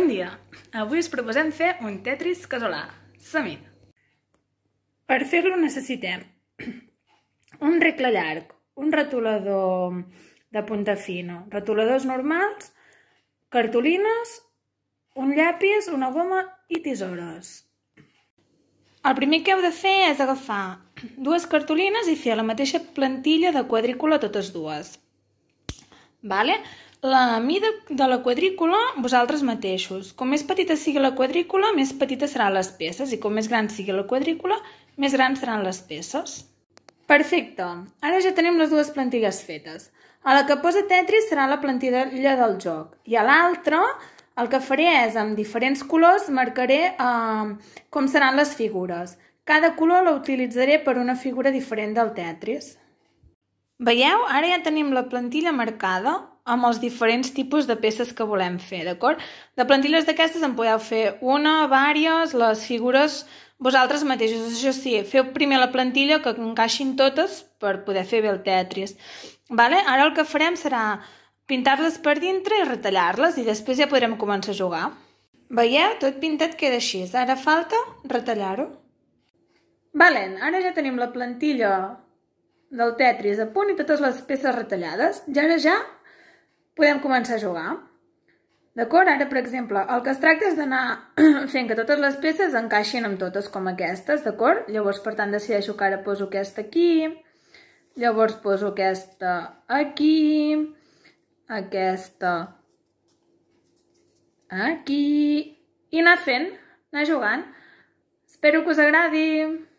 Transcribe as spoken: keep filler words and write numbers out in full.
Bon dia! Avui us proposem fer un Tetris casolà. Som-hi! Per fer-lo necessitem un regle llarg, un retolador de punta fina, retoladors normals, cartolines, un llapis, una goma i tisores. El primer que heu de fer és agafar dues cartolines i fer la mateixa plantilla de quadrícula totes dues. Vale? La mida de la quadrícula, vosaltres mateixos. Com més petita sigui la quadrícula, més petites seran les peces, i com més gran sigui la quadrícula, més grans seran les peces. Perfecte! Ara ja tenim les dues plantilles fetes. A la que posa Tetris serà la plantilla del joc, i a l'altra el que faré és, amb diferents colors, marcaré eh, com seran les figures. Cada color l'utilitzaré per una figura diferent del Tetris. Veieu? Ara ja tenim la plantilla marcada amb els diferents tipus de peces que volem fer, d'acord? De plantilles d'aquestes en podeu fer una, vàries, les figures vosaltres mateixos. Això sí, feu primer la plantilla que encaixin totes per poder fer bé el Tetris. Vale? Ara el que farem serà pintar-les per dintre i retallar-les i després ja podrem començar a jugar. Veieu? Tot pintat queda així. Ara falta retallar-ho. Vale, ara ja tenim la plantilla del Tetris a punt i totes les peces retallades. Ja ara ja podem començar a jugar. D'acord? Ara, per exemple, el que es tracta és d'anar fent que totes les peces encaixin amb totes com aquestes, d'acord? Llavors, per tant, decideixo que ara poso aquesta aquí, llavors poso aquesta aquí, aquesta aquí, i anar fent, anar jugant. Espero que us agradi!